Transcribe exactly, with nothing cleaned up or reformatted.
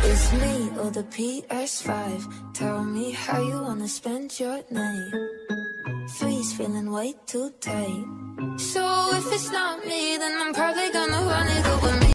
It's me or the P S five. Tell me how you wanna spend your night. Three's feeling way too tight. So if it's not me, then I'm probably gonna run it over me.